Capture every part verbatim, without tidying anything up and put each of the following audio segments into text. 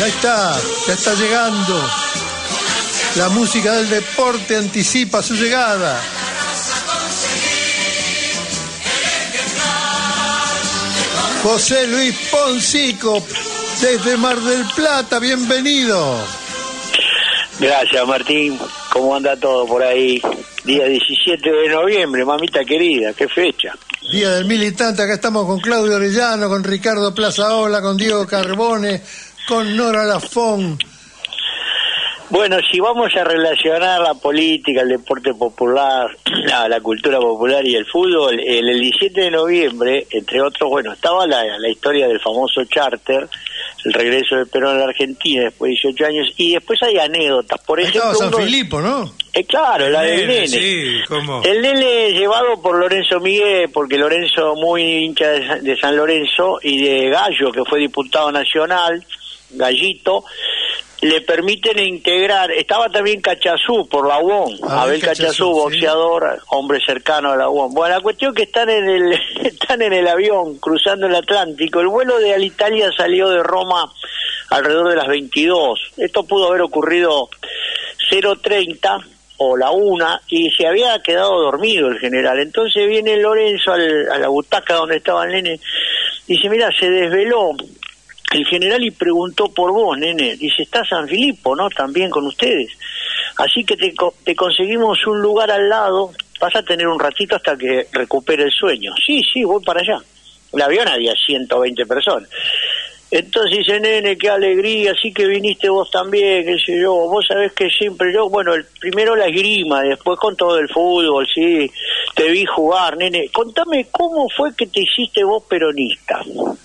Ya está, ya está llegando. La música del deporte anticipa su llegada. José Luis Poncico, desde Mar del Plata, bienvenido. Gracias, Martín. ¿Cómo anda todo por ahí? Día diecisiete de noviembre, mamita querida, qué fecha. Día del militante, acá estamos con Claudio Orellano, con Ricardo Plazaola, con Diego Carbone, con Nora Lafón. Bueno, si vamos a relacionar la política, el deporte popular, la, la cultura popular y el fútbol, el, el diecisiete de noviembre, entre otros, bueno, estaba la, la historia del famoso charter, el regreso de Perón a la Argentina después de dieciocho años, y después hay anécdotas. Por ejemplo, estaba San uno, Filipo, ¿no? Eh, claro, la del nene. Sí, ¿cómo? El nene llevado por Lorenzo Miguel, porque Lorenzo muy hincha de, de San Lorenzo, y de Gallo, que fue diputado nacional, Gallito, le permiten integrar, estaba también Cachazú por la U O M, Ah, Abel Cachazú, Cachazú, boxeador, sí. Hombre cercano a la U O M. Bueno, la cuestión es que están en el están en el avión cruzando el Atlántico. El vuelo de Alitalia salió de Roma alrededor de las veintidós. Esto pudo haber ocurrido cero treinta o la una, y se había quedado dormido el general. Entonces viene Lorenzo al, a la butaca donde estaba el nene, dice, mira, se desveló el general y preguntó por vos, nene. Dice, está San Filipo, ¿no? También con ustedes. Así que te, te conseguimos un lugar al lado, vas a tener un ratito hasta que recupere el sueño. Sí, sí, voy para allá. En el avión había ciento veinte personas. Entonces dice, nene, qué alegría, sí que viniste vos también, qué sé yo. Vos sabés que siempre yo, bueno, el, primero la esgrima, después con todo el fútbol, sí, te vi jugar, nene. Contame, ¿cómo fue que te hiciste vos peronista?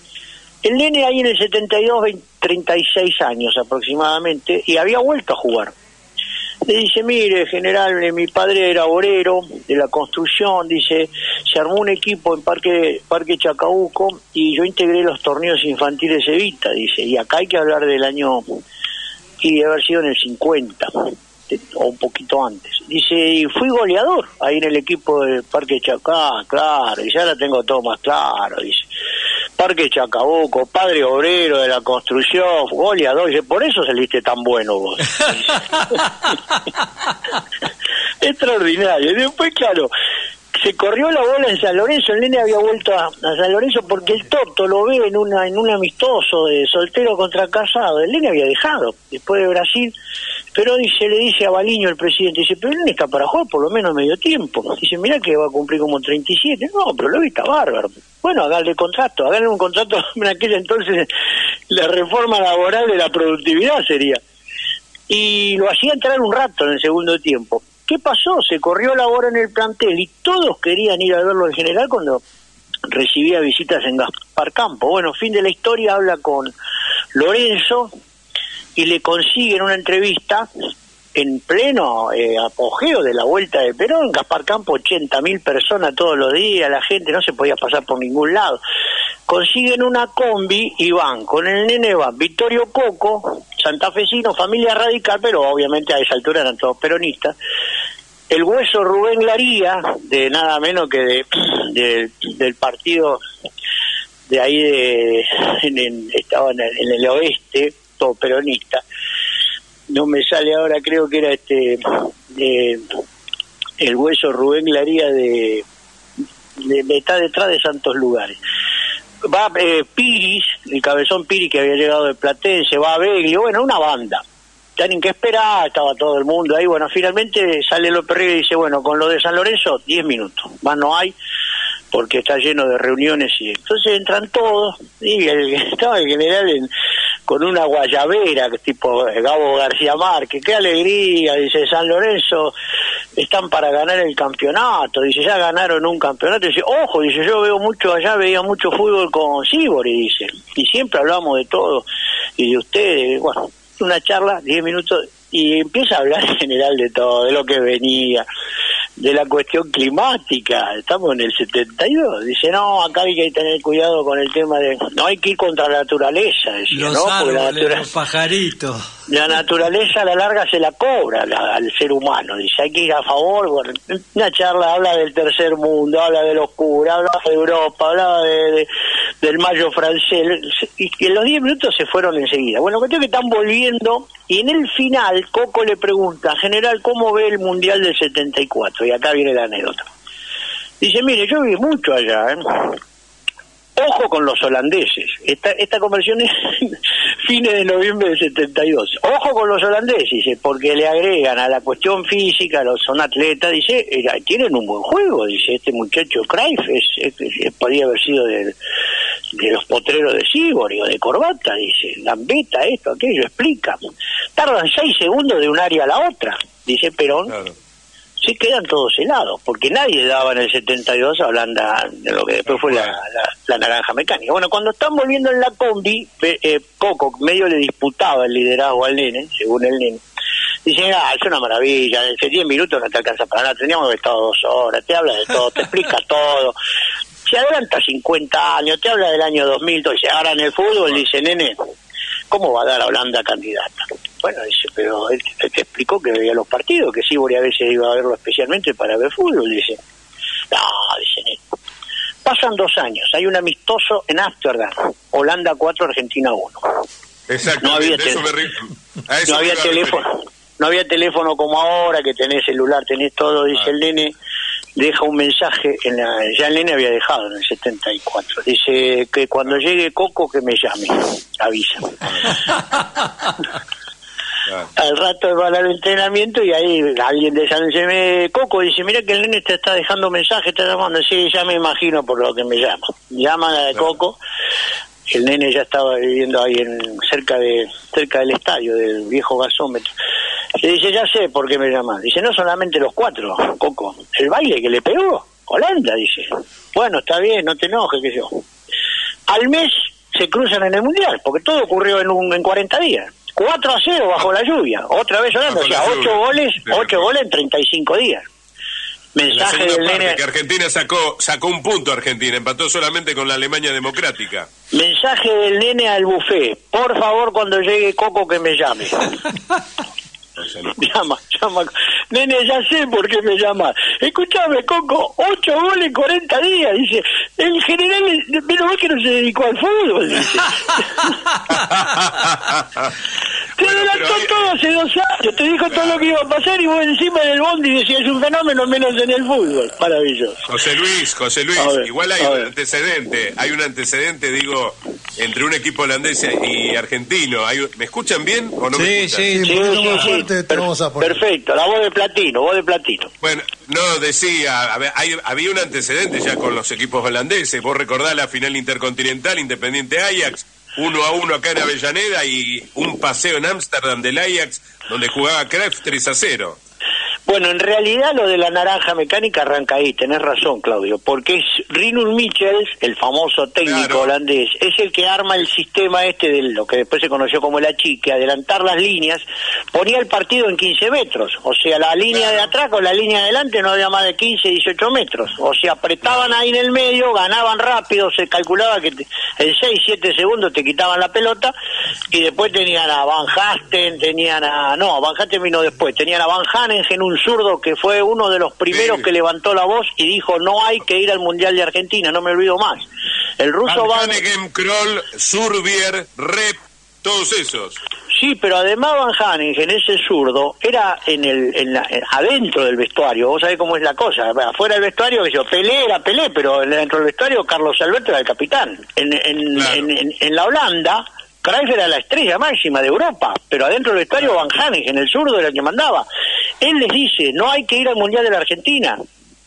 El nene ahí en el setenta y dos, veinte, treinta y seis años aproximadamente, y había vuelto a jugar. Le dice, mire, general, mi padre era obrero de la construcción, dice, se armó un equipo en Parque Parque Chacabuco y yo integré los torneos infantiles Evita, dice, y acá hay que hablar del año, y debe haber sido en el cincuenta, o un poquito antes. Dice, y fui goleador ahí en el equipo del Parque Chacá, claro, y ya la tengo todo más claro, dice. Parque Chacabuco, padre obrero de la construcción, goleador, dice, por eso saliste tan bueno vos. Extraordinario. Y después, claro, se corrió la bola en San Lorenzo, el nene había vuelto a, a San Lorenzo porque el Toto lo ve en una en un amistoso de soltero contra casado. El nene había dejado, después de Brasil, pero dice, le dice a Baliño, el presidente, dice, pero el nene está para jugar por lo menos medio tiempo. Dice, mirá que va a cumplir como treinta y siete. No, pero lo está bárbaro. Bueno, háganle contrato, háganle un contrato en aquel entonces, la reforma laboral de la productividad sería. Y lo hacía entrar un rato en el segundo tiempo. ¿Qué pasó? Se corrió la hora en el plantel y todos querían ir a verlo en general cuando recibía visitas en Gaspar Campo. Bueno, fin de la historia, habla con Lorenzo y le consiguen una entrevista en pleno eh, apogeo de la vuelta de Perón. Gaspar Campo, ochenta mil personas todos los días, la gente no se podía pasar por ningún lado. Consiguen una combi y van, con el nene van Vittorio Coco, santafesino, familia radical, pero obviamente a esa altura eran todos peronistas. El hueso Rubén Laría, de nada menos que de, de del partido de ahí, de en, en, estaba en el, en el oeste, todo peronista. No me sale ahora, creo que era este de, el hueso Rubén Laría de, de, de está detrás de Santos Lugares. Va eh, Piris, el cabezón Piris que había llegado de Platense, va Beglio, bueno, una banda. Tienen que esperar, estaba todo el mundo ahí. Bueno, finalmente sale López Rega y dice, bueno, con lo de San Lorenzo, diez minutos. Más no hay, porque está lleno de reuniones. Y entonces entran todos, y el, estaba el general en, con una guayabera, tipo Gabo García Márquez. ¡Qué alegría! Dice, San Lorenzo están para ganar el campeonato. Dice, ya ganaron un campeonato. Dice, ojo, dice, yo veo mucho allá, veía mucho fútbol con Sibori, dice. Y siempre hablamos de todo, y de ustedes, bueno, una charla, diez minutos, y empieza a hablar en general de todo, de lo que venía, de la cuestión climática. Estamos en el setenta y dos, dice, no, acá hay que tener cuidado con el tema de, no hay que ir contra la naturaleza, decía, los ¿no? árboles, la natura... los pajaritos. la naturaleza a la larga se la cobra la, al ser humano, dice, hay que ir a favor. Bueno, una charla habla del tercer mundo, habla de los curas, habla de Europa, hablaba de, de, del mayo francés, y que en los diez minutos se fueron enseguida. Bueno, cuestión que están volviendo, y en el final Coco le pregunta, general, ¿cómo ve el Mundial del setenta y cuatro? Y acá viene la anécdota. Dice, mire, yo viví mucho allá, ¿eh? Ojo con los holandeses. Esta, esta conversión es fines de noviembre del setenta y dos. Ojo con los holandeses, dice, porque le agregan a la cuestión física, los son atletas, dice, eh, tienen un buen juego, dice, este muchacho Cruyff es, es, es, podría haber sido de, de los potreros de Sibori o de Corbata, dice, Gambetta, esto, aquello, explica. Tardan seis segundos de un área a la otra, dice Perón. Claro. Se quedan todos helados, porque nadie daba en el setenta y dos a Holanda de lo que después fue la, la, la naranja mecánica. Bueno, cuando están volviendo en la combi, eh, Coco medio le disputaba el liderazgo al nene, según el nene. Dice, ah, es una maravilla, en diez minutos no te alcanza para nada, teníamos que estar dos horas, te habla de todo, te explica todo. Se adelanta cincuenta años, te habla del año dos mil, dice, ahora en el fútbol, dice, nene, ¿cómo va a dar a Holanda candidata? Bueno, dice, pero él, él te explicó que veía los partidos, que Sibori a veces iba a verlo especialmente para ver fútbol, dice. No, dice, pasan dos años, hay un amistoso en Ámsterdam, Holanda cuatro, Argentina uno. Exacto, no había, eso me ri... a eso no había teléfono, no había teléfono como ahora, que tenés celular, tenés todo, dice ah. el nene, deja un mensaje, en la, ya el nene había dejado en el setenta y cuatro, dice que cuando llegue Coco que me llame, avisa. Claro. Al rato va al entrenamiento y ahí alguien de San Luis, Coco, dice, mira que el nene te está dejando mensaje, está llamando, sí, ya me imagino por lo que me llama. Llaman a claro. Coco, el nene ya estaba viviendo ahí en cerca de cerca del estadio, del viejo gasómetro. Le dice, ya sé por qué me llaman. Dice, no solamente los cuatro, Coco, el baile que le pegó, Holanda, dice. Bueno, está bien, no te enojes, que yo. Al mes se cruzan en el Mundial, porque todo ocurrió en, un, en cuarenta días. cuatro a cero bajo la lluvia, otra vez Holanda, o sea, ocho goles, ocho goles en treinta y cinco días. Mensaje del nene. Que Argentina sacó sacó un punto, Argentina, empató solamente con la Alemania democrática. Mensaje del nene al buffet, por favor cuando llegue Coco que me llame. Llama, llama. Nene, ya sé por qué me llama. Escúchame, Coco, ocho goles en cuarenta días. Dice, el general, menos mal que no se dedicó al fútbol. Dice. Te bueno, adelantó hay... todo hace dos años, te dijo claro. todo lo que iba a pasar y vos encima del bondi decías es un fenómeno menos en el fútbol. Maravilloso. José Luis, José Luis, ver, igual hay un antecedente, hay un antecedente, digo, entre un equipo holandés y argentino. ¿Hay, ¿Me escuchan bien o no sí, me escuchan? Sí, sí, sí, sí, sí. Per perfecto, la voz de Platino, voz de Platino. Bueno, no, decía, a ver, hay, había un antecedente ya con los equipos holandeses. Vos recordás la final intercontinental, Independiente Ajax, uno a uno acá en Avellaneda y un paseo en Ámsterdam del Ajax donde jugaba Cruyff tres a cero. Bueno, en realidad lo de la naranja mecánica arranca ahí, tenés razón, Claudio, porque es Rinus Michels, el famoso técnico claro. holandés, es el que arma el sistema este de lo que después se conoció como la chique, adelantar las líneas, ponía el partido en quince metros, o sea, la línea claro. de atrás con la línea de adelante no había más de quince, dieciocho metros, o sea, apretaban claro. ahí en el medio, ganaban rápido, se calculaba que te, en seis, siete segundos te quitaban la pelota, y después tenían a Van Hasten, tenían a... no, Van Hasten vino después, tenían a Van Hanegem, un zurdo que fue uno de los primeros sí. que levantó la voz y dijo no hay que ir al Mundial de Argentina, no me olvido más. El ruso Van Hanegem, Kroll, Surbier, Rep, todos esos. Sí, pero además Van Hanegem, ese zurdo, era en el en la, en, adentro del vestuario, vos sabés cómo es la cosa, afuera del vestuario, que yo, Pelé era Pelé, pero dentro del vestuario Carlos Alberto era el capitán. En, en, claro. en, en, en la Holanda... Cruyff era la estrella máxima de Europa, pero adentro del vestuario Van Hanegem, el zurdo era el que mandaba. Él les dice, no hay que ir al Mundial de la Argentina.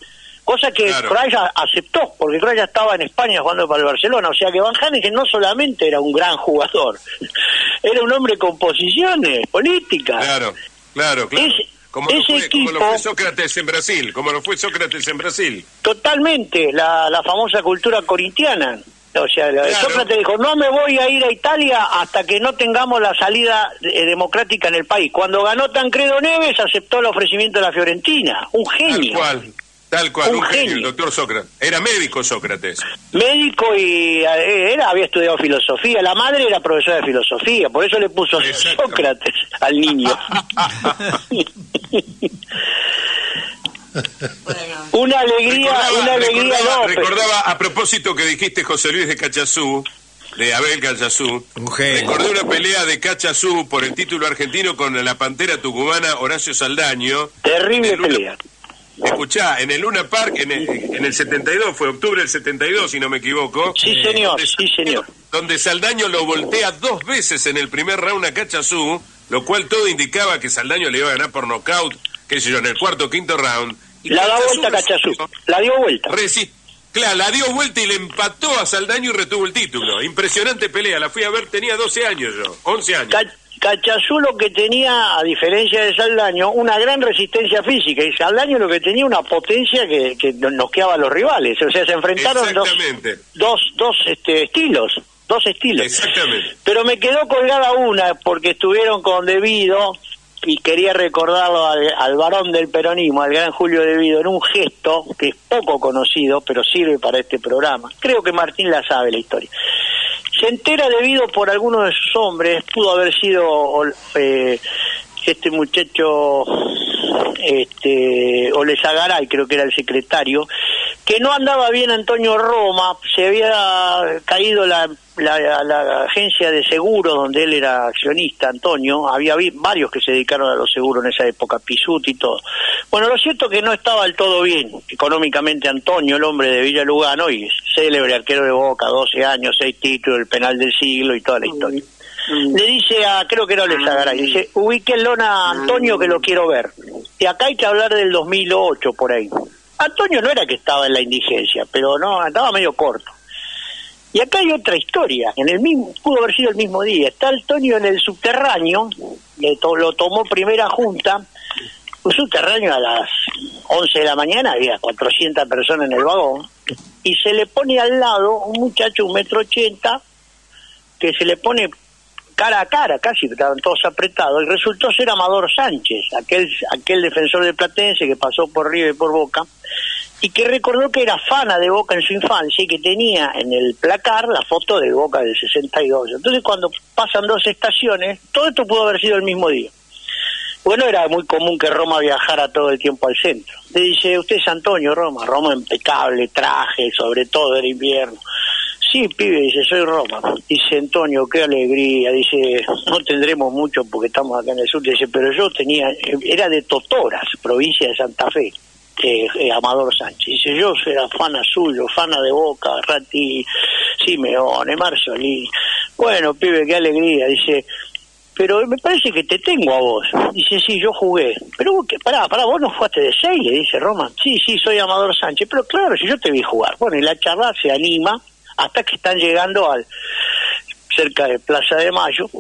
Cosa que claro. Cruyff aceptó, porque Cruyff ya estaba en España jugando para el Barcelona. O sea que Van Hanegem no solamente era un gran jugador, era un hombre con posiciones políticas. Claro, claro, claro. Es, como, lo fue, equipo, como lo fue Sócrates en Brasil, como lo fue Sócrates en Brasil. Totalmente, la, la famosa cultura corintiana. O sea, claro. Sócrates dijo, no me voy a ir a Italia hasta que no tengamos la salida eh, democrática en el país. Cuando ganó Tancredo Neves, aceptó el ofrecimiento de la Fiorentina. Un genio. Tal cual, Tal cual, un, un genio, genio. el doctor Sócrates. Era médico Sócrates. Médico y eh, era, había estudiado filosofía. La madre era profesora de filosofía, por eso le puso Sócrates al niño. Una alegría, recordaba, una alegría recordaba, no, recordaba, a propósito que dijiste José Luis de Cachazú, de Abel Cachazú, recordé una pelea de Cachazú por el título argentino con la pantera tucumana Horacio Saldaño. terrible pelea. Escuchá, en el Luna Park, en el, en el setenta y dos, fue octubre del setenta y dos, si no me equivoco. Sí, señor, donde, sí, señor. Donde Saldaño lo voltea dos veces en el primer round a Cachazú, lo cual todo indicaba que Saldaño le iba a ganar por nocaut, qué sé yo, en el cuarto o quinto round. Y la da vuelta Cachazú, la dio vuelta. Resist, claro, la dio vuelta y le empató a Saldaño y retuvo el título. Impresionante pelea, la fui a ver, tenía doce años yo, once años. Ca Cachazú lo que tenía, a diferencia de Saldaño, una gran resistencia física, y Saldaño lo que tenía una potencia que, que noqueaba a los rivales, o sea, se enfrentaron dos, dos, dos este, estilos, dos estilos. Exactamente. Pero me quedó colgada una, porque estuvieron con Devido, y quería recordarlo al, al varón del peronismo, al gran Julio Devido, en un gesto que es poco conocido, pero sirve para este programa. Creo que Martín la sabe la historia. Se entera Devido por alguno de sus hombres, pudo haber sido eh, este muchacho, este Olezagaray, creo que era el secretario, que no andaba bien Antonio Roma, se había caído la, la, la agencia de seguros donde él era accionista, Antonio, había vi, varios que se dedicaron a los seguros en esa época, Pisuti y todo. Bueno, lo cierto es que no estaba del todo bien económicamente Antonio, el hombre de Villa Lugano, y célebre arquero de Boca, doce años, seis títulos, el penal del siglo y toda la historia. Le dice a, creo que era Olezagaray, dice, ubíquenlo a Antonio que lo quiero ver. Y acá hay que hablar del dos mil ocho por ahí. Antonio no era que estaba en la indigencia, pero no, estaba medio corto. Y acá hay otra historia, en el mismo, pudo haber sido el mismo día. Está Antonio en el subterráneo, le to, lo tomó primera junta, un subterráneo a las once de la mañana, había cuatrocientas personas en el vagón, y se le pone al lado un muchacho, un metro ochenta, que se le pone cara a cara, casi, estaban todos apretados, y resultó ser Amador Sánchez, aquel aquel defensor de Platense que pasó por River y por Boca, y que recordó que era fana de Boca en su infancia y que tenía en el placar la foto de Boca del sesenta y dos. Entonces, cuando pasan dos estaciones, todo esto pudo haber sido el mismo día. Bueno, era muy común que Roma viajara todo el tiempo al centro. Le dice, usted es Antonio Roma, Roma impecable, traje, sobre todo era invierno. Sí, pibe, dice, soy Roma. Dice, Antonio, qué alegría. Dice, no tendremos mucho porque estamos acá en el sur. Dice, pero yo tenía, era de Totoras, provincia de Santa Fe, eh, eh, Amador Sánchez. Dice, yo era fana suyo, fana de Boca, Ratti, Simeone, Marzolini. Bueno, pibe, qué alegría. Dice, pero me parece que te tengo a vos. Dice, sí, yo jugué. Pero vos, que, pará, pará, vos no jugaste de seis, le dice Roma. Sí, sí, soy Amador Sánchez. Pero claro, si yo te vi jugar. Bueno, y la charla se anima hasta que están llegando al cerca de Plaza de Mayo.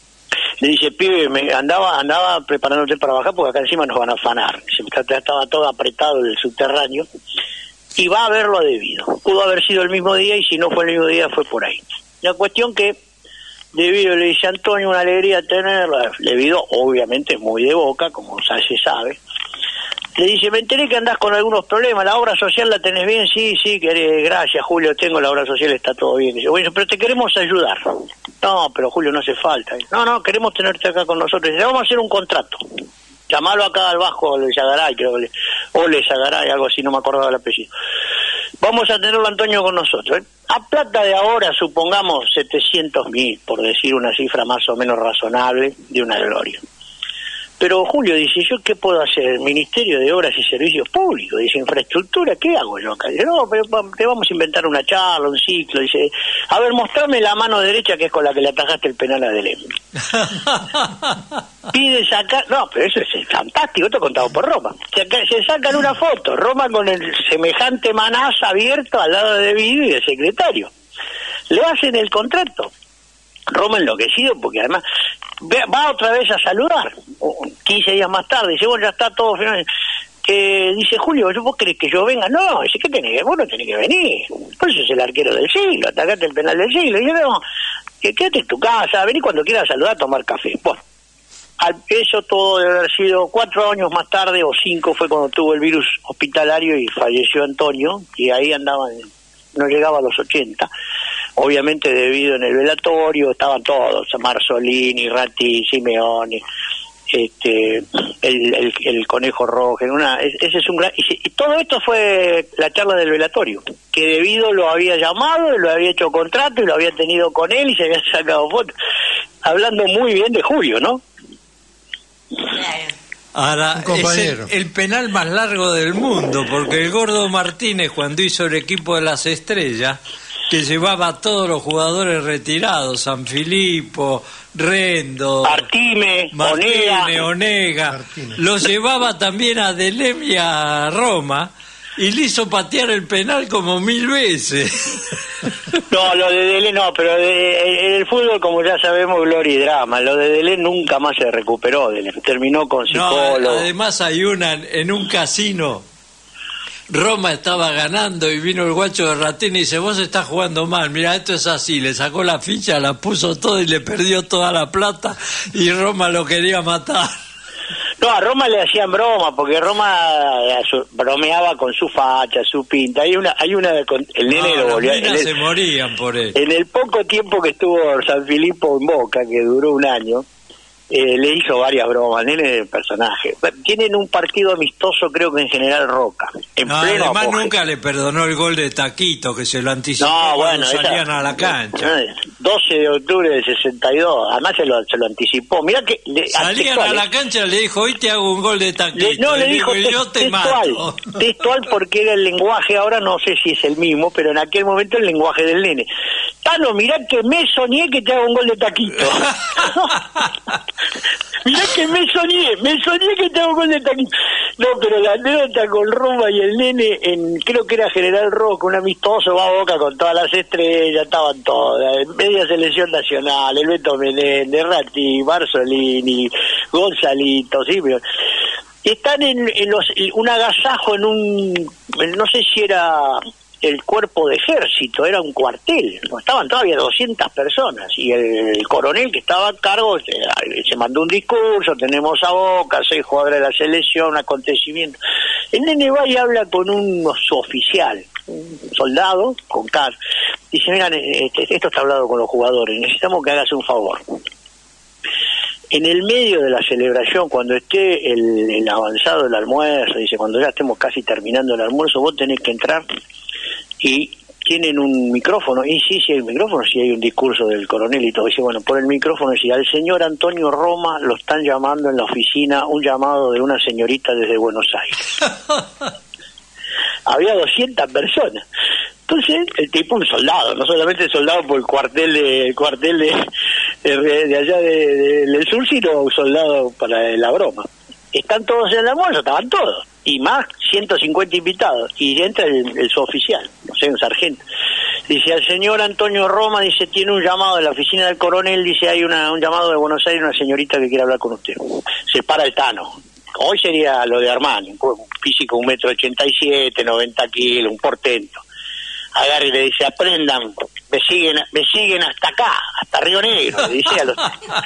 Le dice, pibe, me andaba andaba preparándote para bajar porque acá encima nos van a afanar. Estaba todo apretado el subterráneo y va a verlo a Devido. Pudo haber sido el mismo día y si no fue el mismo día fue por ahí. La cuestión que Devido le dice, Antonio, una alegría tenerla. Devido obviamente es muy de Boca, como se sabe. Le dice, me enteré que andás con algunos problemas, ¿la obra social la tenés bien? Sí, sí, querés, gracias, Julio, tengo la obra social, está todo bien. Dice, bueno, pero te queremos ayudar. No, pero Julio, no hace falta. No, no, queremos tenerte acá con nosotros. Dice, vamos a hacer un contrato. Llamalo acá al Vasco, Olezagaray, creo que, Olezagaray, algo así, no me acordaba el apellido. Vamos a tenerlo, Antonio, con nosotros. ¿eh? A plata de ahora, supongamos, setecientos mil, por decir una cifra más o menos razonable, de una gloria. Pero Julio dice, ¿yo qué puedo hacer? Ministerio de Obras y Servicios Públicos, dice, infraestructura, ¿qué hago yo acá? Dice, no, pero te vamos a inventar una charla, un ciclo. Dice, a ver, mostrame la mano derecha que es con la que le atajaste el penal a Delem. Pide sacar, no, pero eso es fantástico, esto contado por Roma. Se, se sacan una foto, Roma con el semejante manaza abierto al lado de Devido y del secretario. Le hacen el contrato. Roma enloquecido porque además va otra vez a saludar quince días más tarde, dice, bueno, ya está todo final. Eh, dice, Julio, ¿vos querés que yo venga? No, dice, ¿qué tenés que vos no tenés que venir? Por eso es el arquero del siglo, atacate el penal del siglo. Y yo, no, que quédate en tu casa, vení cuando quieras saludar a tomar café. Bueno, al, eso todo debe haber sido cuatro años más tarde o cinco, fue cuando tuvo el virus hospitalario y falleció Antonio, y ahí andaban, no llegaba a los ochenta, obviamente debido en el velatorio, estaban todos, Marzolini, Ratti, Simeone, este el, el, el Conejo Rojo, una, ese es un gran, y, y todo esto fue la charla del velatorio, que debido lo había llamado, lo había hecho contrato y lo había tenido con él y se había sacado fotos, hablando muy bien de Julio, ¿no? Ahora, es el, el penal más largo del mundo, porque el Gordo Martínez, cuando hizo el equipo de las estrellas, que llevaba a todos los jugadores retirados, Sanfilippo, Rendo, Martínez, Martínez, Onega, Onega Martínez. Los llevaba también a Delem y a Roma, y le hizo patear el penal como mil veces. No, lo de Delé no, pero de, en el fútbol, como ya sabemos, gloria y drama. Lo de Delé nunca más se recuperó, Delé. Terminó con psicólogo. No, además hay una en un casino. Roma estaba ganando y vino el guacho de Ratín y dice, vos estás jugando mal, mira, esto es así. Le sacó la ficha, la puso todo y le perdió toda la plata y Roma lo quería matar. No, a Roma le hacían broma, porque Roma eh, su, bromeaba con su facha, su pinta. Hay una, hay una con, el nene No, lo volvió. las En minas el, se morían por él. en el poco tiempo que estuvo Sanfilippo en Boca, que duró un año, eh, le hizo varias bromas, el nene de personaje. Tienen un partido amistoso, creo que en General Roca. En No, pleno además apogeo. nunca le perdonó el gol de Taquito, que se lo anticipó No, cuando bueno, salían esa- a la cancha. doce de octubre del sesenta y dos, además se lo, se lo anticipó. Mirá que... Le, Salían textual, a la ¿eh? cancha y le dijo, hoy te hago un gol de Taquito. Le- no, le Y dijo dijo, te- yo te textual, mato. textual porque era el lenguaje, ahora no sé si es el mismo, pero en aquel momento el lenguaje del nene. Tano, mirá que me soñé que te hago un gol de Taquito. Mirá que me soñé, me soñé que te hago un gol de Taquito. No, pero la anécdota con Roma y el nene, en creo que era General Roca, un amistoso, va a Boca con todas las estrellas, estaban todas, media selección nacional, el Beto Menéndez, Ratti, Marzolini, Gonzalito, sí, pero están en, en los, un agasajo en un, no sé si era el cuerpo de ejército, era un cuartel, estaban todavía doscientas personas, y el, el coronel que estaba a cargo se, se mandó un discurso, tenemos a Boca, seis jugadores de la selección, un acontecimiento. El nene va y habla con un suboficial, un soldado, con car, dice, miren, este, esto está hablado con los jugadores, necesitamos que hagas un favor. En el medio de la celebración, cuando esté el, el avanzado del almuerzo, dice, cuando ya estemos casi terminando el almuerzo, vos tenés que entrar y tienen un micrófono, y sí, sí hay un micrófono, sí hay un discurso del coronel y todo, dice, bueno, por el micrófono, dice, al señor Antonio Roma lo están llamando en la oficina, un llamado de una señorita desde Buenos Aires. Había doscientas personas. Entonces, el tipo, un soldado, no solamente soldado por el cuartel de, el cuartel de, de, de allá de, de, del sur, sino un soldado para la broma. Están todos en el almuerzo, estaban todos, y más ciento cincuenta invitados, y entra el, el suboficial, no sé, un sargento. Dice, al señor Antonio Roma, dice, tiene un llamado de la oficina del coronel, dice, hay una, un llamado de Buenos Aires, una señorita que quiere hablar con usted. Se para el Tano. Hoy sería lo de Armani, un físico, un metro ochenta y siete, noventa kilos, un portento. Agarra y le dice, aprendan, me siguen, me siguen hasta acá, hasta Río Negro, le dice a los...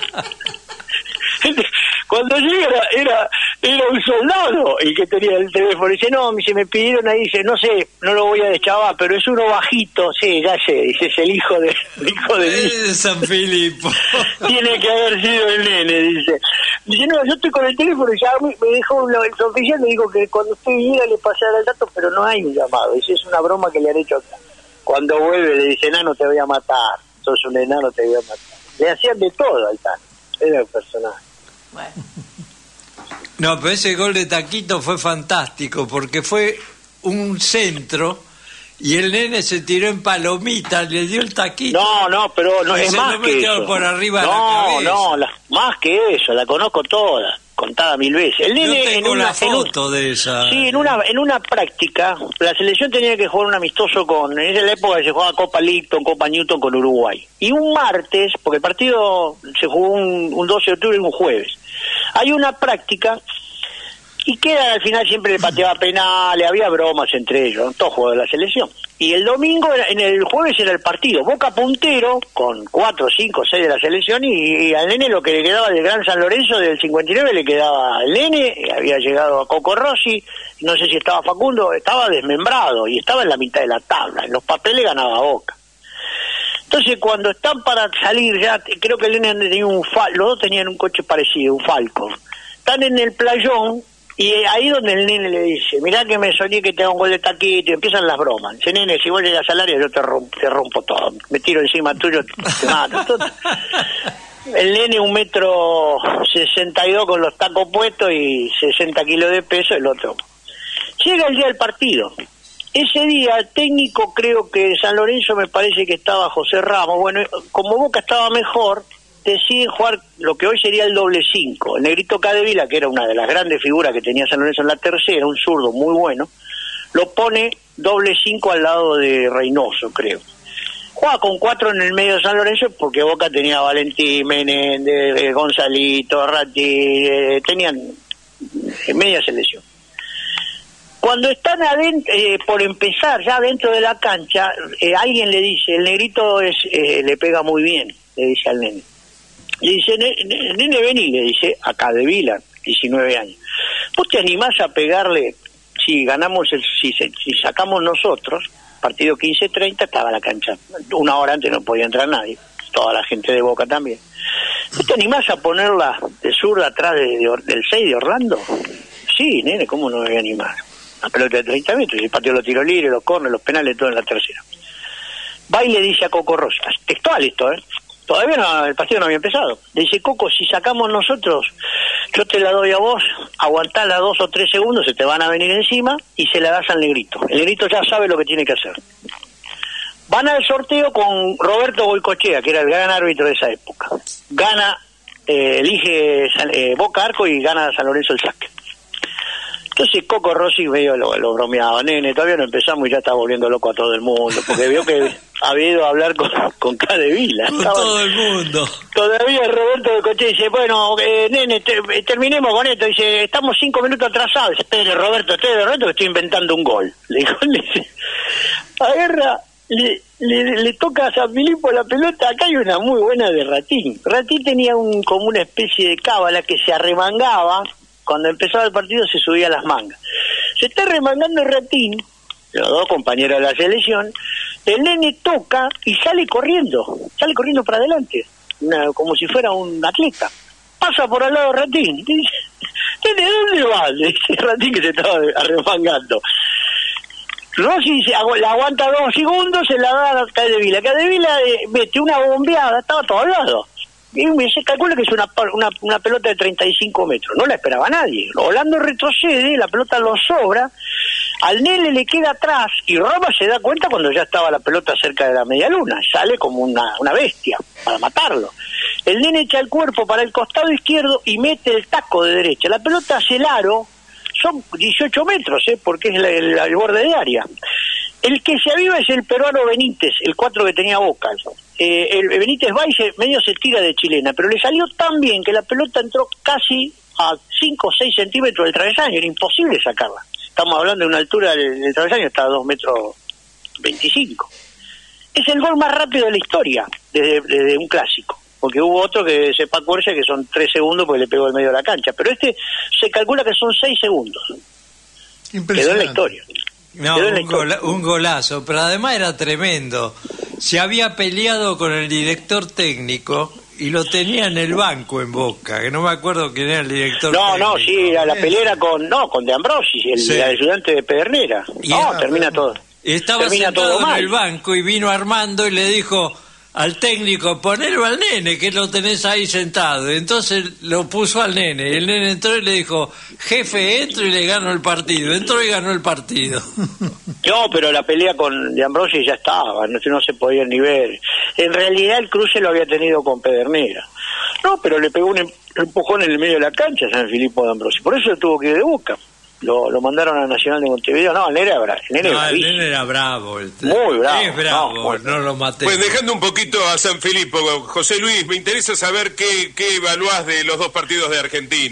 Cuando llega era, era, era un soldado el que tenía el teléfono, dice, no, se me pidieron ahí, dice, no sé, no lo voy a deschavar, pero es uno bajito, sí, ya sé, dice, es el hijo de, el hijo de Eh, Sanfilippo. tiene que haber sido el nene, dice. Dice, no, yo estoy con el teléfono y ya me me dejó, el oficial me dijo que cuando usted viniera le pasara el dato, pero no hay un llamado, dice, es una broma que le han hecho acá. Cuando vuelve le dice, enano, te voy a matar, sos un enano, te voy a matar. Le hacían de todo al Tano, era el personaje. Bueno. No, pero ese gol de Taquito fue fantástico, porque fue un centro y el nene se tiró en palomita, le dio el taquito. No, no, pero no y es se más lo que metió eso. por arriba de no, la cabeza. no, la, más que eso, la conozco toda, contada mil veces. El Yo nene tengo en una la foto en un, de esa. Sí, en una en una práctica, la selección tenía que jugar un amistoso con, en la época que se jugaba Copa Lipton, Copa Newton con Uruguay. Y un martes, porque el partido se jugó un, un doce de octubre y un jueves. Hay una práctica y queda al final siempre le pateaba penales, había bromas entre ellos, todos jugadores de la selección. Y el domingo, en el jueves era el partido. Boca puntero, con cuatro, cinco, seis de la selección, y, y al nene lo que le quedaba del Gran San Lorenzo del cincuenta y nueve le quedaba al nene, había llegado a Coco Rossi, no sé si estaba Facundo, estaba desmembrado y estaba en la mitad de la tabla. En los papeles ganaba Boca. Entonces, cuando están para salir, ya creo que el nene tenía un Falcon, los dos tenían un coche parecido, un Falcon. Están en el playón. Y ahí donde el nene le dice, mirá que me soñé que te hago un gol de taquito, y empiezan las bromas. Dice, nene, si vos llegas al área yo te rompo, te rompo todo, me tiro encima tuyo, te mato. Todo. El nene un metro sesenta y dos con los tacos puestos y sesenta kilos de peso, el otro. Llega el día del partido. Ese día el técnico, creo que San Lorenzo, me parece que estaba José Ramos. Bueno, como Boca estaba mejor, deciden jugar lo que hoy sería el doble cinco. El negrito Cadevila, que era una de las grandes figuras que tenía San Lorenzo en la tercera, un zurdo muy bueno, lo pone doble cinco al lado de Reynoso, creo. Juega con cuatro en el medio de San Lorenzo porque Boca tenía a Valentín, Menéndez, Gonzalito, Ratti, eh, tenían media selección. Cuando están adentro, eh, por empezar ya dentro de la cancha, eh, alguien le dice, el negrito es, eh, le pega muy bien, le dice al nene. Le dice, nene, nene, vení, le dice, a Cadevila, diecinueve años. ¿Vos te animás a pegarle, si ganamos, el, si, si sacamos nosotros, partido quince treinta, estaba la cancha, una hora antes no podía entrar nadie, toda la gente de Boca también. ¿Vos te animás a ponerla de zurda atrás de, de, del seis de Orlando? Sí, nene, ¿cómo no me voy a animar? La pelota de treinta metros, y el partido los tiros libres, los corners, los penales, todo en la tercera. Va y le dice a Coco Rossi, textual esto, ¿eh? Todavía no, el partido no había empezado. Le dice, Coco, si sacamos nosotros, yo te la doy a vos, aguantala dos o tres segundos, se te van a venir encima y se la das al negrito. El negrito ya sabe lo que tiene que hacer. Van al sorteo con Roberto Goicoechea, que era el gran árbitro de esa época. Gana, eh, elige eh, Boca arco y gana San Lorenzo el saque. Entonces Coco Rossi medio lo, lo bromeaba, nene, todavía no empezamos y ya está volviendo loco a todo el mundo, porque vio que había ido a hablar con, con Cadevila. Con todo el mundo. Todavía Roberto de Coche dice, bueno, eh, nene, te, terminemos con esto. Dice, estamos cinco minutos atrasados. Dice, espere, Roberto, espere, Roberto, que estoy inventando un gol. Le dijo, le dice, agarra, le, le, le toca a San Filipo la pelota. Acá hay una muy buena de Ratín. Ratín tenía un como una especie de cábala que se arremangaba. Cuando empezaba el partido se subía a las mangas. Se está remangando Ratín, los dos compañeros de la selección, el nene toca y sale corriendo, sale corriendo para adelante, una, como si fuera un atleta. Pasa por al lado de Ratín, y dice, ¿de dónde vas? Le dice Ratín, que se estaba arremangando. Rossi dice, la aguanta dos segundos, se la da a Cadevila. Cadevila eh, mete una bombeada, estaba todo al lado. Y se calcula que es una, una, una pelota de treinta y cinco metros, no la esperaba nadie. Orlando retrocede, la pelota lo sobra, al nene le queda atrás y Roma se da cuenta cuando ya estaba la pelota cerca de la media luna, sale como una, una bestia para matarlo. El nene echa el cuerpo para el costado izquierdo y mete el taco de derecha. La pelota hace el aro, son dieciocho metros, ¿eh? Porque es la, el, el borde de área. El que se aviva es el peruano Benítez, el cuatro que tenía Boca. Eh, el Benítez va y se, medio se tira de chilena, pero le salió tan bien que la pelota entró casi a cinco o seis centímetros del travesaño, era imposible sacarla. Estamos hablando de una altura del, del travesaño, está a dos metros veinticinco. Es el gol más rápido de la historia, desde, desde un clásico, porque hubo otro que es Paco Orcia, que son tres segundos porque le pegó el medio de la cancha, pero este se calcula que son seis segundos. Quedó en la historia. No, un, gola, un golazo, pero además era tremendo. Se había peleado con el director técnico y lo tenía en el banco en Boca, que no me acuerdo quién era el director no, técnico. No, no, sí, la, la pelea era con, no, con De Ambrosi, el, sí. el ayudante de Pedernera. Y no, era, termina todo. Estaba termina sentado todo en mal. El banco y vino Armando y le dijo al técnico, ponelo al nene, que lo tenés ahí sentado. Entonces lo puso al nene. El nene entró y le dijo, jefe, entro y le gano el partido. Entró y ganó el partido. No, pero la pelea con De Ambrosi ya estaba, no, no se podía ni ver. En realidad el cruce lo había tenido con Pedernera. No, pero le pegó un empujón en el medio de la cancha a San Filipo de Ambrosi. Por eso tuvo que ir de Boca. Lo, lo mandaron a Nacional de Montevideo. No, el nene era bravo. El nene, no, el nene era bravo. Este. Muy bravo. Es bravo, no, bueno. no lo maté. Pues dejando un poquito a San Filipo, José Luis, me interesa saber qué, qué evaluás de los dos partidos de Argentina.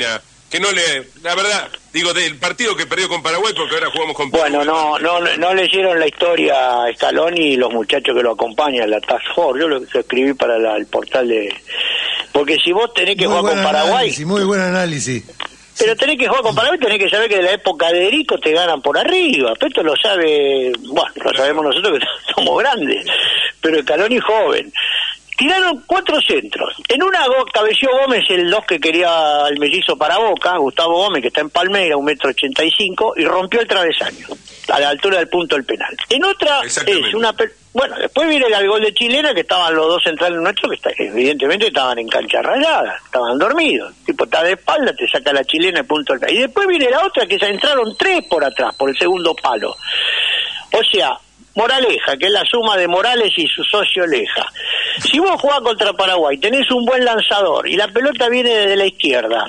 que no le, la verdad, digo, del partido que perdió con Paraguay, porque ahora jugamos con Paraguay. Bueno, no, no, no leyeron la historia a Scaloni y los muchachos que lo acompañan, la Task Force. Yo lo, lo escribí para la, el portal de... Porque si vos tenés que muy jugar con Paraguay... Análisis, muy buen análisis. Pero tenés que jugar con Paraguay, tenés que saber que de la época de Erico te ganan por arriba. Pero esto lo sabe... Bueno, lo sabemos nosotros que somos grandes. Pero Scaloni joven. Tiraron cuatro centros. En una cabeció Gómez, el dos que quería el mellizo para Boca, Gustavo Gómez, que está en Palmeira, un metro ochenta y cinco, y rompió el travesaño, a la altura del punto del penal. En otra es una... Bueno, después viene el gol de Chilena, que estaban los dos centrales nuestros, que está, evidentemente estaban en cancha rayada, estaban dormidos. El tipo está de espalda, te saca la chilena, el punto del penal. Y después viene la otra, que se entraron tres por atrás, por el segundo palo. O sea... Moraleja, que es la suma de Morales y su socio Leja. Si vos jugás contra Paraguay, tenés un buen lanzador y la pelota viene desde la izquierda,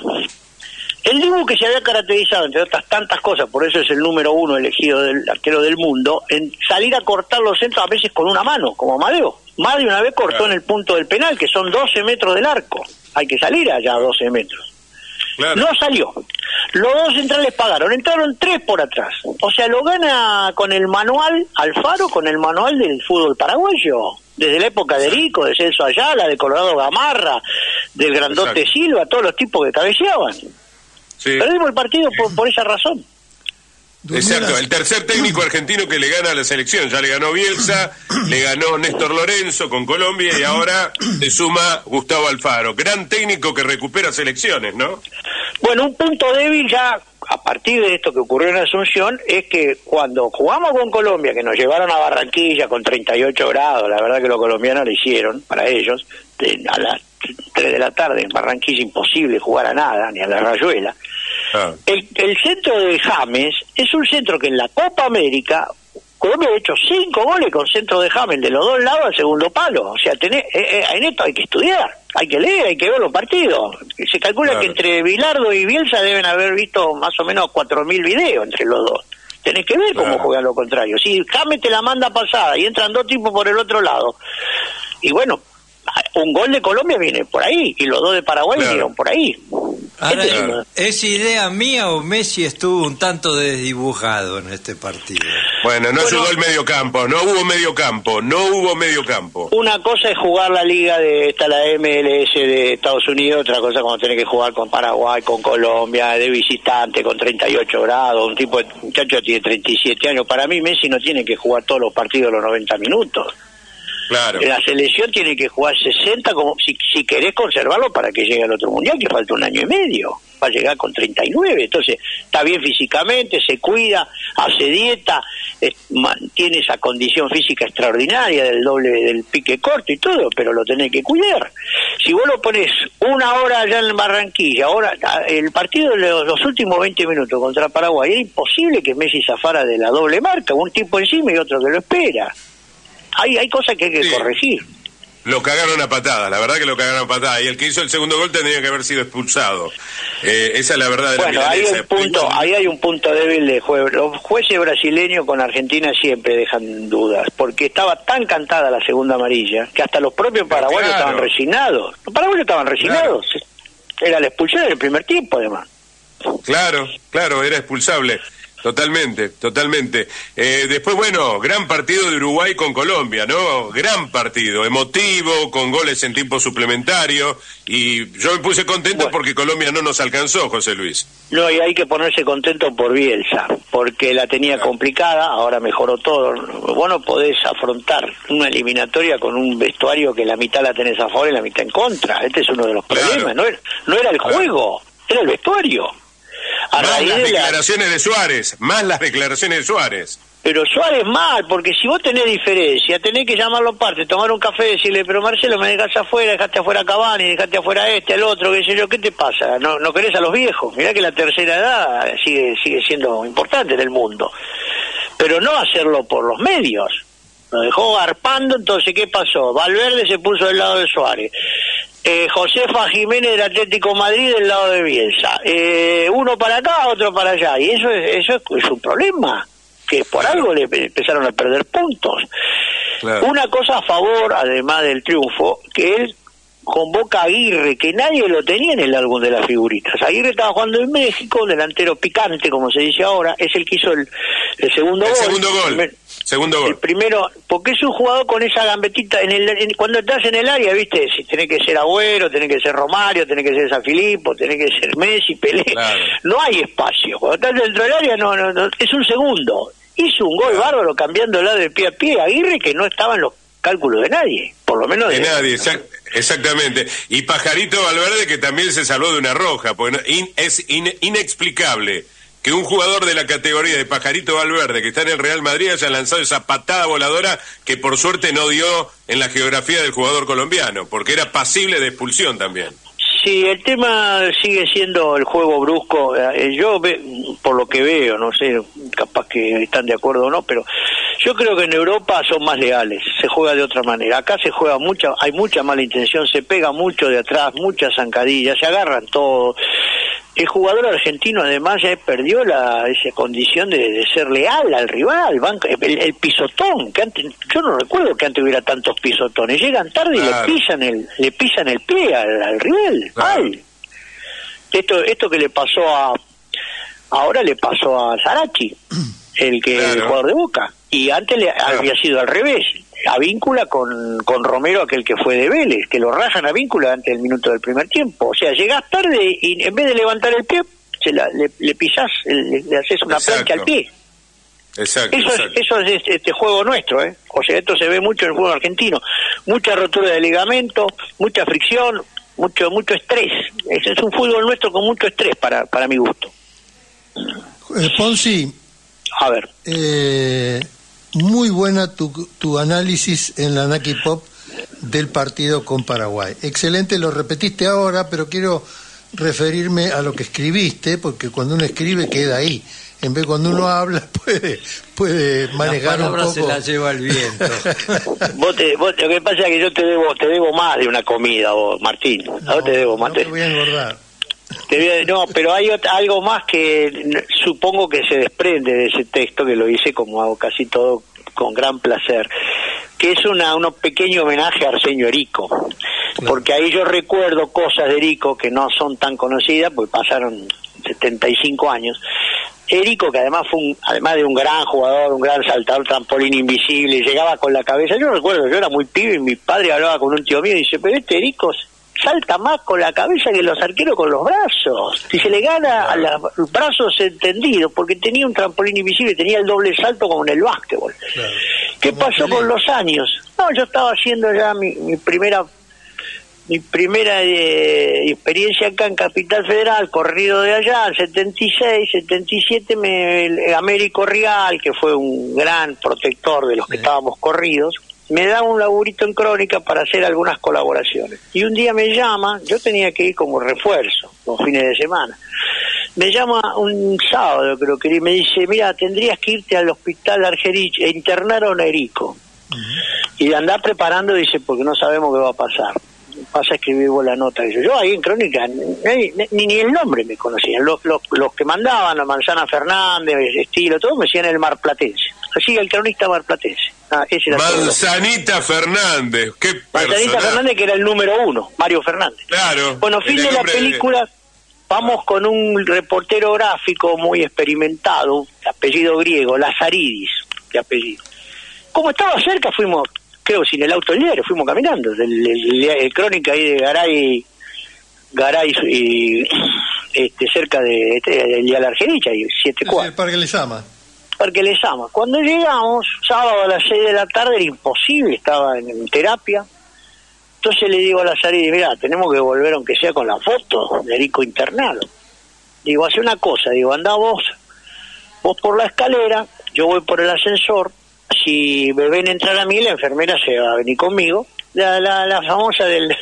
el Dibu, que se había caracterizado, entre otras tantas cosas, por eso es el número uno elegido del arquero del mundo, en salir a cortar los centros a veces con una mano, como Amadeo. Madre una vez cortó en el punto del penal, que son doce metros del arco. Hay que salir allá a doce metros. Claro. No salió. Los dos centrales pagaron, entraron tres por atrás. O sea, lo gana con el manual Alfaro, con el manual del fútbol paraguayo. Desde la época de Rico, de Celso Ayala, de Colorado Gamarra, del grandote Exacto. Silva, todos los tipos que cabeceaban. Sí. Perdimos el partido por, por esa razón. Exacto, el tercer técnico argentino que le gana a la selección. Ya le ganó Bielsa, le ganó Néstor Lorenzo con Colombia y ahora se suma Gustavo Alfaro. Gran técnico que recupera selecciones, ¿no? Bueno, un punto débil ya a partir de esto que ocurrió en Asunción es que cuando jugamos con Colombia, que nos llevaron a Barranquilla con treinta y ocho grados, la verdad que los colombianos lo hicieron para ellos, de, a las tres de la tarde en Barranquilla imposible jugar a nada, ni a la Rayuela. Ah. El, el centro de James es un centro que en la Copa América Colombia ha hecho cinco goles con centro de James de los dos lados al segundo palo. O sea, tenés, eh, eh, en esto hay que estudiar, hay que leer, hay que ver los partidos. Se calcula claro. que entre Bilardo y Bielsa deben haber visto más o menos cuatro mil videos entre los dos. Tenés que ver cómo claro. juegan lo contrario. Si James te la manda pasada y entran dos tipos por el otro lado, y bueno, un gol de Colombia viene por ahí y los dos de Paraguay claro. vinieron por ahí. Ahora, claro. ¿es idea mía o Messi estuvo un tanto desdibujado en este partido? Bueno, no bueno, ayudó el mediocampo, no hubo mediocampo, no hubo mediocampo. Una cosa es jugar la liga de esta la M L S de Estados Unidos, otra cosa cuando tenés que jugar con Paraguay, con Colombia, de visitante, con treinta y ocho grados, un tipo de muchacho tiene treinta y siete años. Para mí Messi no tiene que jugar todos los partidos los noventa minutos. Claro. La selección tiene que jugar sesenta como si, si querés conservarlo para que llegue al otro mundial, que falta un año y medio. Va a llegar con treinta y nueve, entonces está bien físicamente, se cuida, hace dieta, es, mantiene esa condición física extraordinaria del doble del pique corto y todo, pero lo tenés que cuidar. Si vos lo ponés una hora allá en Barranquilla, ahora el partido de los, los últimos veinte minutos contra Paraguay, era imposible que Messi zafara de la doble marca, un tipo encima y otro que lo espera. Hay, hay cosas que hay que sí. corregir. Lo cagaron a patadas, la verdad que lo cagaron a patadas. Y el que hizo el segundo gol tendría que haber sido expulsado. Eh, esa es la verdad de la Bueno, hay un punto, ahí hay un punto débil de juego. Los jueces brasileños con Argentina siempre dejan dudas, porque estaba tan cantada la segunda amarilla que hasta los propios paraguayos claro. estaban resignados. Los paraguayos estaban resignados. Claro. Era la expulsión en el primer tiempo, además. Claro, claro, era expulsable. Totalmente, totalmente. Eh, después, bueno, gran partido de Uruguay con Colombia, ¿no? Gran partido, emotivo, con goles en tiempo suplementario. Y yo me puse contento bueno. porque Colombia no nos alcanzó, José Luis. No, y hay que ponerse contento por Bielsa, porque la tenía claro. complicada, ahora mejoró todo. Vos no podés afrontar una eliminatoria con un vestuario que la mitad la tenés a favor y la mitad en contra. Este es uno de los problemas. Claro. No, era, no era el claro. juego, era el vestuario. A más las de declaraciones la... de Suárez, más las declaraciones de Suárez. Pero Suárez mal, porque si vos tenés diferencia, tenés que llamarlo aparte, tomar un café y decirle, pero Marcelo, me dejaste afuera, dejaste afuera a Cavani, dejaste afuera a este, al otro, qué sé yo, ¿qué te pasa? ¿No, no querés a los viejos? Mirá que la tercera edad sigue, sigue siendo importante en el mundo. Pero no hacerlo por los medios. Lo dejó garpando, entonces, ¿qué pasó? Valverde se puso del lado de Suárez. Eh, Josefa Jiménez del Atlético Madrid del lado de Bielsa. Eh, uno para acá, otro para allá. Y eso es, eso es, es un problema, que por claro. algo le empezaron a perder puntos. Claro. Una cosa a favor, además del triunfo, que él convoca a Aguirre, que nadie lo tenía en el álbum de las figuritas. Aguirre estaba jugando en México, delantero picante, como se dice ahora, es el que hizo el, el segundo el gol. Segundo gol. El primer, segundo gol. El primero, porque es un jugador con esa gambetita, en el, en, cuando estás en el área, viste, si tenés que ser Agüero, tenés que ser Romario, tenés que ser San Filipo, tenés que ser Messi, Pelé, claro. No hay espacio. Cuando estás dentro del área, no, no, no, es un segundo. Hizo un gol claro. bárbaro cambiándola de pie a pie, Aguirre, que no estaba en los cálculos de nadie, por lo menos de, de nadie, exact, exactamente. Y Pajarito Valverde, que también se salvó de una roja, porque no, in, es in, inexplicable que un jugador de la categoría de Pajarito Valverde, que está en el Real Madrid, haya lanzado esa patada voladora que por suerte no dio en la geografía del jugador colombiano, porque era pasible de expulsión también. Sí, el tema sigue siendo el juego brusco. Eh, yo, ve, por lo que veo, no sé, capaz que están de acuerdo o no, pero yo creo que en Europa son más leales, se juega de otra manera. Acá se juega mucha, hay mucha mala intención, se pega mucho de atrás, muchas zancadillas, se agarran todo. El jugador argentino además ya perdió la esa condición de, de ser leal al rival, banco, el, el pisotón, que antes, yo no recuerdo que antes hubiera tantos pisotones, llegan tarde claro. y le pisan el le pisan el pie al, al rival. Claro. Ay. Esto esto que le pasó a ahora le pasó a Sarachi, el que claro. el jugador de Boca, y antes le claro. había sido al revés. A Víncula con, con Romero, aquel que fue de Vélez, que lo rajan a Víncula antes del minuto del primer tiempo. O sea, llegás tarde y en vez de levantar el pie, se la, le, le pisás, le, le haces una exacto. plancha al pie. Exacto, eso, exacto. Es, eso es este, este juego nuestro, ¿eh? O sea, esto se ve mucho en el juego argentino. Mucha rotura de ligamento, mucha fricción, mucho mucho estrés. Es, es un fútbol nuestro con mucho estrés para, para mi gusto. Eh, Ponzi. A ver. Eh... Muy buena tu, tu análisis en la Naki Pop del partido con Paraguay. Excelente, lo repetiste ahora, pero quiero referirme a lo que escribiste, porque cuando uno escribe queda ahí. En vez de cuando uno habla puede puede manejar un poco. La palabra se la lleva el viento. vos te, vos, lo que pasa es que yo te debo te debo más de una comida, vos, Martín. No, no te debo más. No te voy a engordar. Te, no, pero hay otra, algo más que supongo que se desprende de ese texto, que lo hice como hago casi todo con gran placer, que es una un pequeño homenaje a Arsenio Erico, claro. Porque ahí yo recuerdo cosas de Erico que no son tan conocidas, porque pasaron setenta y cinco años. Erico, que además fue un, además de un gran jugador, un gran saltador, trampolín invisible, llegaba con la cabeza, yo recuerdo, yo era muy pibe y mi padre hablaba con un tío mío y dice, pero este Erico salta más con la cabeza que los arqueros con los brazos. Si se le gana a los brazos entendidos, porque tenía un trampolín invisible, tenía el doble salto como en el básquetbol. Claro. ¿Qué pasó con los años? No, yo estaba haciendo ya mi, mi primera mi primera eh, experiencia acá en Capital Federal, corrido de allá, en setenta y seis, setenta y siete, me, el Américo Rial, que fue un gran protector de los que sí. estábamos corridos, me da un laburito en Crónica para hacer algunas colaboraciones. Y un día me llama, yo tenía que ir como refuerzo, los fines de semana. Me llama un sábado, creo que, y me dice, mira, tendrías que irte al hospital Argerich e internar a un Erico. Uh-huh. Y andar preparando, dice, porque no sabemos qué va a pasar. Pasa a escribir vos la nota. Yo, yo ahí en Crónica, ni, ni, ni el nombre me conocían. Los, los, los que mandaban, a Manzana Fernández, Estilo, todo me decían el marplatense. Así el cronista marplatense. Ah, ese era Manzanita Fernández, qué personaje. Manzanita Fernández, que era el número uno, Mario Fernández. Claro. Bueno, fin de la película, de... vamos con un reportero gráfico muy experimentado, de apellido griego, Lazaridis, de apellido. Como estaba cerca, fuimos, creo, sin el auto del diario, fuimos caminando. El, el, el, el Crónica ahí de Garay, Garay y este, cerca de, este, del Dial Argerich, y siete cuadras. El Parque Lezama. Parque Lezama. Cuando llegamos, sábado a las seis de la tarde, era imposible, estaba en, en terapia. Entonces le digo a Lazaridis, mira, tenemos que volver aunque sea con la foto de Erico internado. Digo, hace una cosa, digo, andá vos, vos por la escalera, yo voy por el ascensor, si me ven entrar a mí, la enfermera se va a venir conmigo. La, la, la famosa del,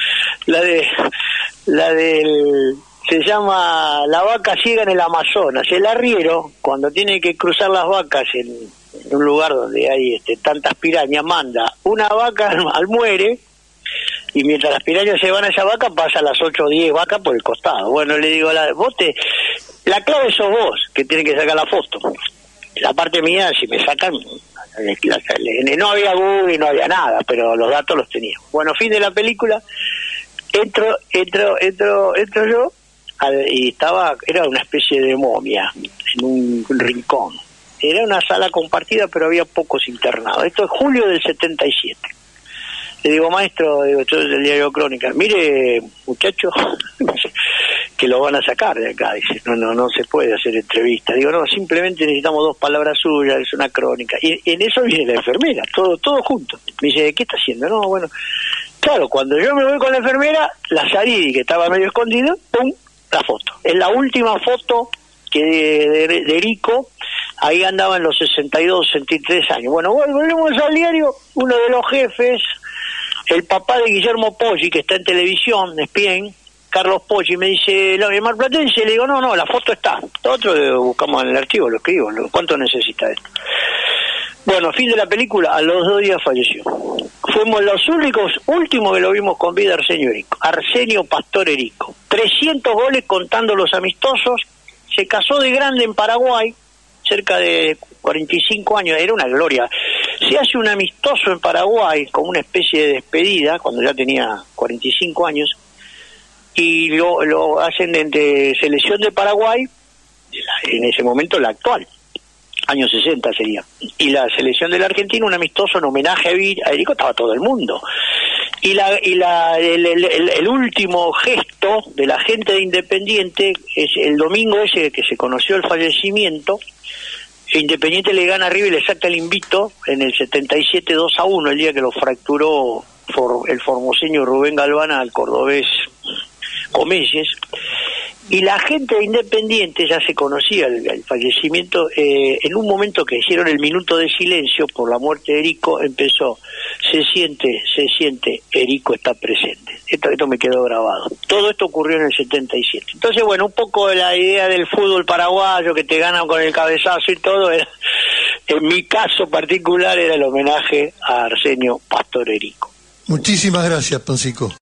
la de, la del, se llama la vaca ciega en el Amazonas. El arriero, cuando tiene que cruzar las vacas en, en un lugar donde hay este, tantas pirañas, manda una vaca al, al muere, y mientras las pirañas se van a esa vaca, pasa las ocho o diez vacas por el costado. Bueno, le digo, la, vos te, la clave sos vos, que tiene que sacar la foto. La parte mía, si me sacan, no había Google y no había nada, pero los datos los tenía. Bueno, fin de la película, entro, entro, entro, entro yo al, y estaba, era una especie de momia en un, un rincón. Era una sala compartida, pero había pocos internados. Esto es julio del setenta y siete. Le digo, maestro, digo, esto es del diario Crónica, mire, muchacho, que lo van a sacar de acá. Dice, no, no, no se puede hacer entrevista. Digo, no, simplemente necesitamos dos palabras suyas, es una crónica. Y en eso viene la enfermera, todo, todo junto. Me dice, ¿qué está haciendo? No, bueno, claro, cuando yo me voy con la enfermera, la Saridi, que estaba medio escondido, pum, la foto. Es la última foto que de, de, de Erico. Ahí andaba en los sesenta y dos, sesenta y tres años. Bueno, volvemos al diario, uno de los jefes, el papá de Guillermo Poggi, que está en televisión, es bien, Carlos Poggi, me dice, ¿el marplatense? Le digo, no, no, la foto está. Nosotros buscamos en el archivo, lo escribo, ¿cuánto necesita esto? Bueno, fin de la película, a los dos días falleció. Fuimos los únicos, últimos que lo vimos con vida, Arsenio Erico, Arsenio Pastor Erico. trescientos goles contando los amistosos, se casó de grande en Paraguay, cerca de cuarenta y cinco años, era una gloria. Se hace un amistoso en Paraguay, como una especie de despedida, cuando ya tenía cuarenta y cinco años, y lo, lo hacen de selección de Paraguay, en ese momento la actual, años sesenta sería, y la selección de la Argentina, un amistoso en homenaje a Erico, estaba todo el mundo. Y la y la el, el, el, el último gesto de la gente de Independiente es el domingo ese que se conoció el fallecimiento. Independiente le gana a River y le saca el invito en el setenta y siete dos a uno, el día que lo fracturó for, el formoseño Rubén Galván al cordobés Comelles. Y la gente de Independiente ya se conocía el, el fallecimiento. Eh, en un momento que hicieron el minuto de silencio por la muerte de Erico, empezó, se siente, se siente, Erico está presente. Esto, esto me quedó grabado. Todo esto ocurrió en el setenta y siete. Entonces, bueno, un poco la idea del fútbol paraguayo, que te ganan con el cabezazo y todo, era, en mi caso particular era el homenaje a Arsenio Pastor Erico. Muchísimas gracias, Poncico.